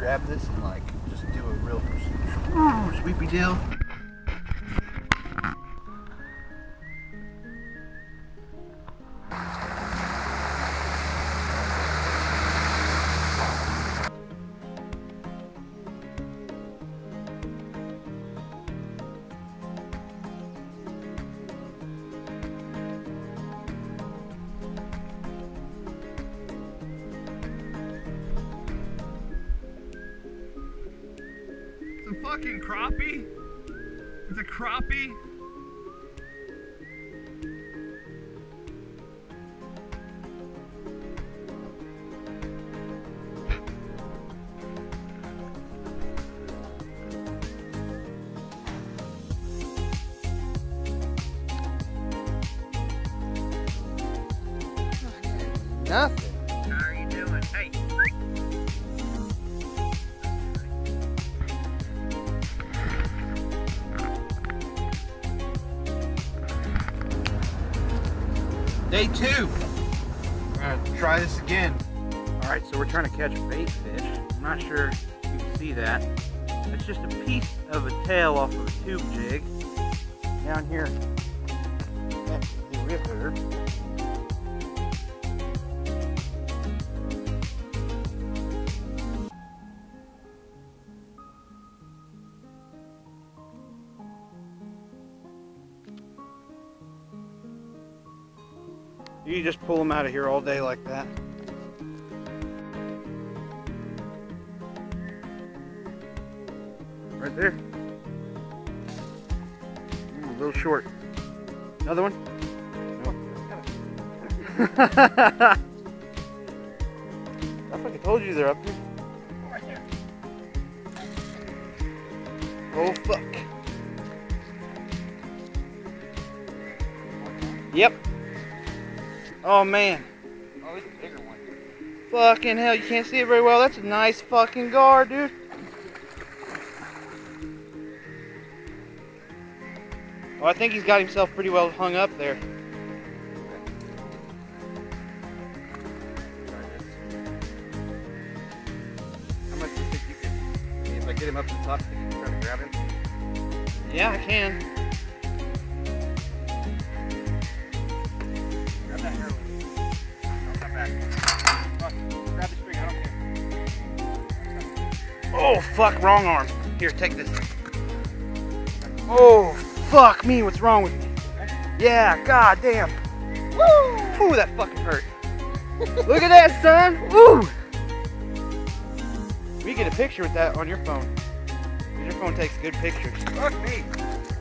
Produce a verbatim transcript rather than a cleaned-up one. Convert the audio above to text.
grab this and like just do a real sweepy deal. It's a fucking crappie. It's a crappie. Nothing. How are you doing? Hey. Day two. We're gonna try this again. Alright, so we're trying to catch bait fish. I'm not sure if you can see that. It's just a piece of a tail off of a tube jig down here at the river. You just pull them out of here all day like that. Right there. Mm, a little short. Another one? No. I fucking told you they're up here. Right there. Oh fuck. Yep. Oh man. Oh, it's a bigger one. Fucking hell, you can't see it very well. That's a nice fucking gar, dude. Oh, I think he's got himself pretty well hung up there. How much do you think you can? If I get him up to the top, think you can try to grab him? Yeah, I can. Grab that hair with you. I'll come back. Oh, grab the string, I don't care. Oh, fuck, wrong arm. Here, take this. Oh, fuck me, what's wrong with me? Yeah, god damn. Woo! Ooh, that fucking hurt. Look at that, son. Woo! We get a picture with that on your phone. Your phone takes good pictures. Fuck me.